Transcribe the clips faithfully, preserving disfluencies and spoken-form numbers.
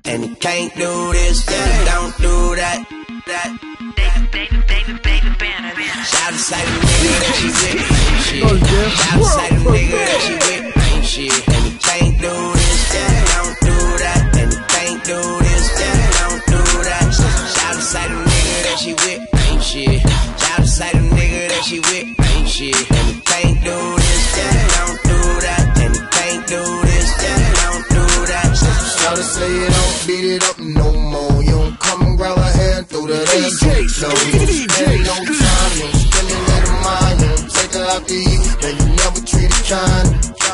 and he can't do this, and he don't do that. That. Shout to say the nigga that she with, ain't shit. Shout to say the nigga that she with, ain't shit. And he can't do this, and he don't do that. And he can't do this, and he don't do that. Shout to say the nigga that she with, ain't shit. Shout to say the nigga that she with, ain't shit. And he can't do this, and he don't do that. And he can't do this, and he don't do that. Shout to say you don't beat it up no more. You don't come and grab her hair and throw that ass on the floor. Ain't no time, you don't spend a little mind. You don't take her out to eat, then you never treat her kind.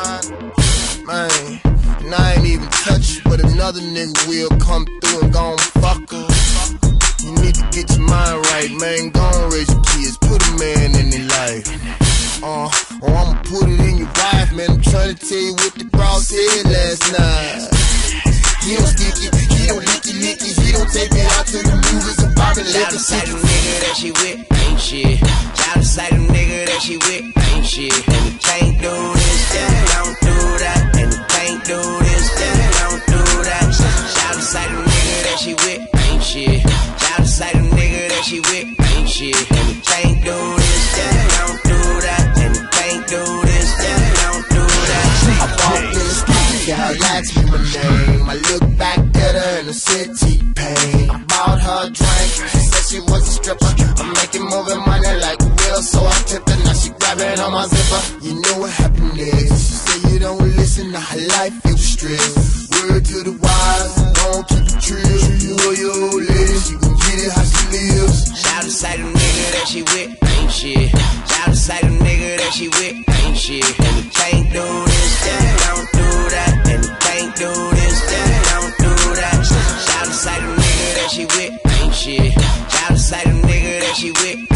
Man, and I ain't even touched, but another nigga will come through and gon' fuck her. You need to get your mind right, man. Gon' raise your kids, put a man in their life. Uh, or I'ma put it in your wife, man. I'm tryna tell you what the bros said last night. He don't stick it, he don't lick it, lick it. He don't take me out to the movies and buy me Shout liquor. to say the nigga that she with, ain't shit. Shout to say the nigga that she with, ain't shit. And he can't do this, and he don't do that. And he can't do this, and he don't do that. Shout to say the nigga that she with, ain't shit. Shout to say the nigga that she with, ain't shit. And he can't do this, and he don't do that. And he can't do this, and he don't do that. I walked in the street, girl asked me my name. I looked back at her and I said T-Pain. I bought her a drink, she said she was a stripper. I'm making moving money like a wheel, so I tipped her. Now she grabbing on my zipper. You know what happened next? She said you don't listen to her life, you stress. Word to the wise, don't keep it trill. You know your old lady, she gon' get it how she lives. Shout to say the nigga that she with, ain't shit. Shout to say the nigga that she with, ain't shit. And he can't do this, and he don't do that. And he can't do this, and he don't do that. Shout to say the nigga that she with, ain't shit. Shout to say the nigga that she with,